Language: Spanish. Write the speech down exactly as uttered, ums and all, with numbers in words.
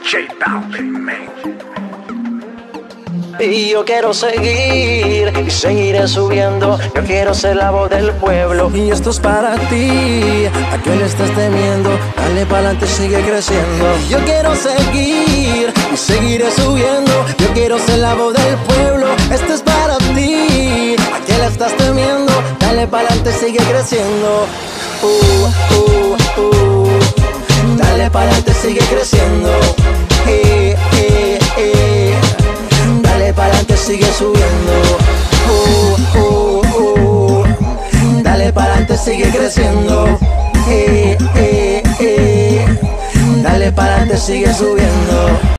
J Balvin, man. Y yo quiero seguir y seguiré subiendo. Yo quiero ser la voz del pueblo. Y esto es para ti, a que le estás temiendo. Dale pa'lante, sigue creciendo. Yo quiero seguir y seguiré subiendo. Yo quiero ser la voz del pueblo. Esto es para ti, a que le estás temiendo. Dale pa'lante, sigue creciendo. Uh, uh, uh. Dale pa'lante, sigue creciendo. Eh, eh, eh. Dale pa'lante, sigue subiendo. Uh, uh, uh. Dale pa'lante, sigue creciendo. Eh, eh, eh. Dale pa'lante, sigue subiendo.